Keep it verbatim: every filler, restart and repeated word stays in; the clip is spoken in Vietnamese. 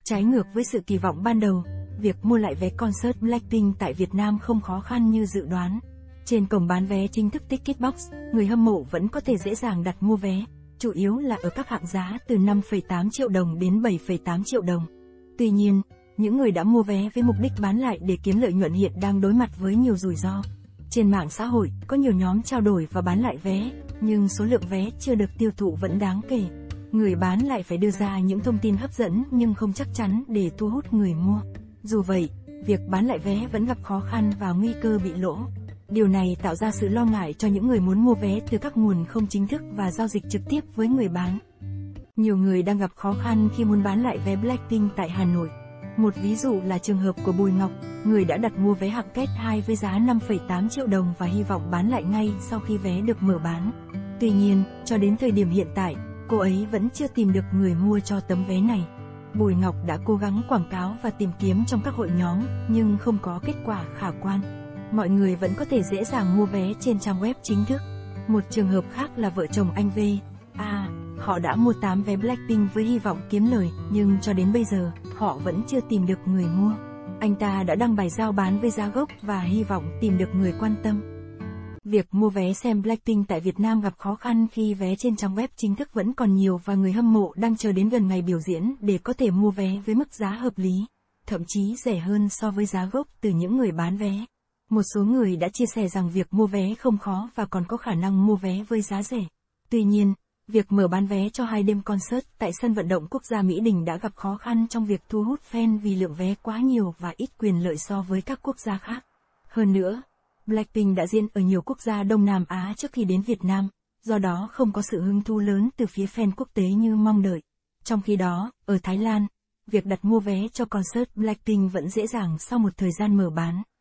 Trái ngược với sự kỳ vọng ban đầu, việc mua lại vé concert Blackpink tại Việt Nam không khó khăn như dự đoán. Trên cổng bán vé chính thức Ticketbox, người hâm mộ vẫn có thể dễ dàng đặt mua vé, chủ yếu là ở các hạng giá từ năm phẩy tám triệu đồng đến bảy phẩy tám triệu đồng. Tuy nhiên, những người đã mua vé với mục đích bán lại để kiếm lợi nhuận hiện đang đối mặt với nhiều rủi ro. Trên mạng xã hội, có nhiều nhóm trao đổi và bán lại vé, nhưng số lượng vé chưa được tiêu thụ vẫn đáng kể. Người bán lại phải đưa ra những thông tin hấp dẫn nhưng không chắc chắn để thu hút người mua. Dù vậy, việc bán lại vé vẫn gặp khó khăn và nguy cơ bị lỗ. Điều này tạo ra sự lo ngại cho những người muốn mua vé từ các nguồn không chính thức và giao dịch trực tiếp với người bán. Nhiều người đang gặp khó khăn khi muốn bán lại vé Blackpink tại Hà Nội. Một ví dụ là trường hợp của Bùi Ngọc, người đã đặt mua vé hạng kết hai với giá năm phẩy tám triệu đồng và hy vọng bán lại ngay sau khi vé được mở bán. Tuy nhiên, cho đến thời điểm hiện tại, cô ấy vẫn chưa tìm được người mua cho tấm vé này. Bùi Ngọc đã cố gắng quảng cáo và tìm kiếm trong các hội nhóm, nhưng không có kết quả khả quan. Mọi người vẫn có thể dễ dàng mua vé trên trang web chính thức. Một trường hợp khác là vợ chồng anh V. A. Họ đã mua tám vé Blackpink với hy vọng kiếm lời, nhưng cho đến bây giờ, họ vẫn chưa tìm được người mua. Anh ta đã đăng bài giao bán với giá gốc và hy vọng tìm được người quan tâm. Việc mua vé xem Blackpink tại Việt Nam gặp khó khăn khi vé trên trang web chính thức vẫn còn nhiều và người hâm mộ đang chờ đến gần ngày biểu diễn để có thể mua vé với mức giá hợp lý, thậm chí rẻ hơn so với giá gốc từ những người bán vé. Một số người đã chia sẻ rằng việc mua vé không khó và còn có khả năng mua vé với giá rẻ. Tuy nhiên, việc mở bán vé cho hai đêm concert tại sân vận động quốc gia Mỹ Đình đã gặp khó khăn trong việc thu hút fan vì lượng vé quá nhiều và ít quyền lợi so với các quốc gia khác. Hơn nữa, Blackpink đã diễn ở nhiều quốc gia Đông Nam Á trước khi đến Việt Nam, do đó không có sự hứng thú lớn từ phía fan quốc tế như mong đợi. Trong khi đó, ở Thái Lan, việc đặt mua vé cho concert Blackpink vẫn dễ dàng sau một thời gian mở bán.